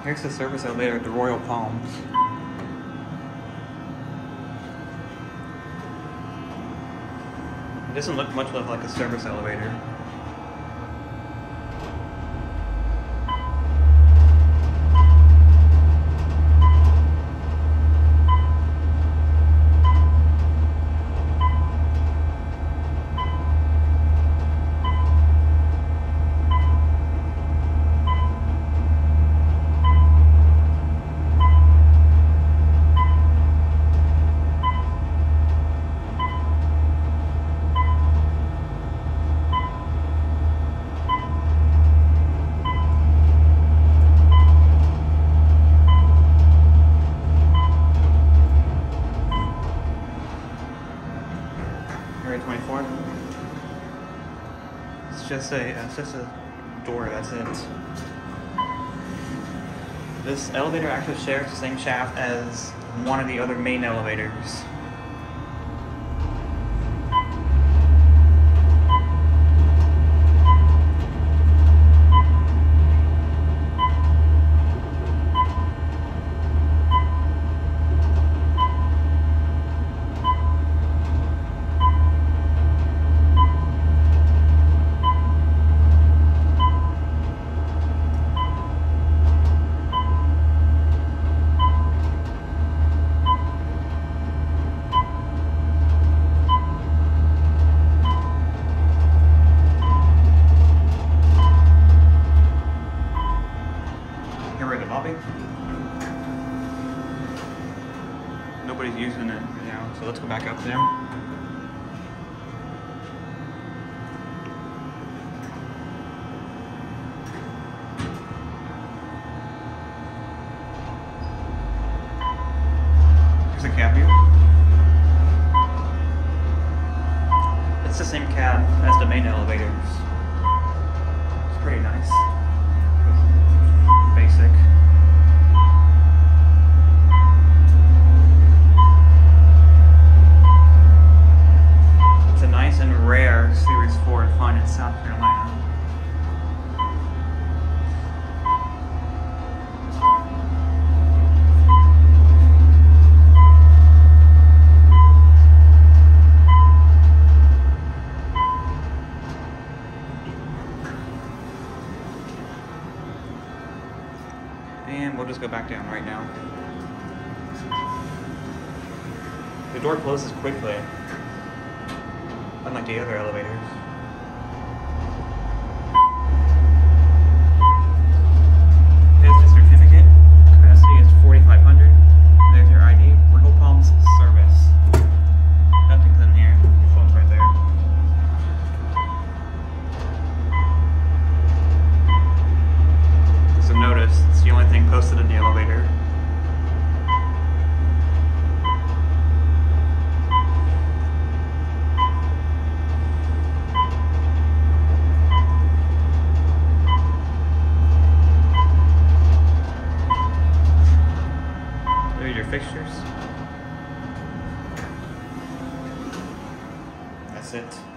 Here's the service elevator at the Royal Palms. It doesn't look much like a service elevator. Area 24. It's just a door. That's it. This elevator actually shares the same shaft as one of the other main elevators. Nobody's using it now, so let's go back up there. Here's the cab view. It's the same cab as the main elevators. It's pretty nice. Basic. Rare Series 4 to find in South Carolina. And we'll just go back down right now. The door closes quickly, unlike the other elevators. There's the certificate. Capacity is 4,500. There's your ID. Royal Palms service. Nothing's in here. Your phone's right there. So notice, it's the only thing posted in the elevator. Fixtures. That's it.